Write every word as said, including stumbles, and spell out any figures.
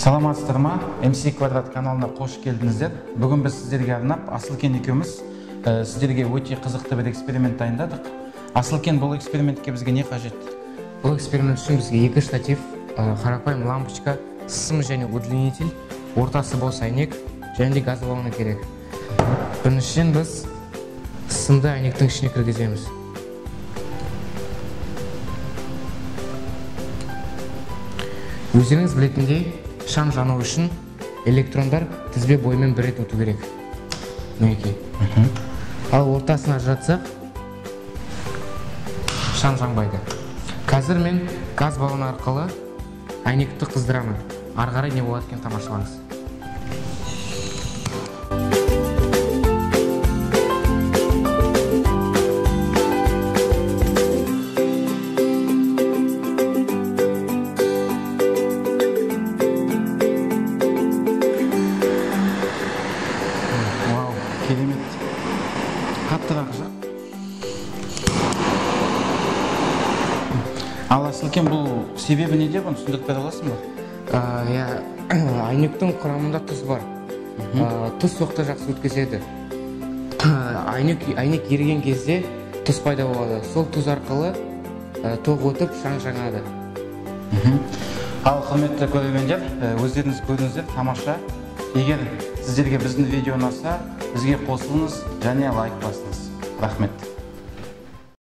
Саламатсыздар ма? эм си квадрат каналына қош келдіңіздер. Бүгін біз сіздерге арнап Асылкен екеуміз сіздерге өте қызықты бір эксперимент дайындадық. Асылкен, бұл экспериментке бізге не қажет? Бұл эксперимент үшін бізге екі штатив, қарапайым лампочка, сым және удлинитель, ортасы бос әйнек және де газ баллоны керек. Біріншіден біз сымды әйнектің ішіне кіргіземіз. Өздеріңіз білетіндей, шам жану үшін электрондар тізбе бойымен бір рет өту керек. Мінекей. Ал ортасын ажыратсақ, шам жанбайды. Қазір мен газ баллоны арқылы әйнекті қыздырамын. Ары қарай не болады екен тамашалаңыз. Керемет. Қаттырақ жақ. Ал Асылкен, бұл себебі неде, бұны түсіндіріп бере аласың ба? Әйнектің құрамында тұз бар. Тұз соқты жақсы өткізеді. Әйнек еріген кезде тұз пайда болады. Сол тұз арқылы тоқ өтіп шаң жаңады. Ал құрметті көрермендер, өздеріңіз көрдіңіздер, тамаша. Егер сіздерге біздің видео ұнаса, бізге қосылыңыз және лайк басыңыз. Рахмет.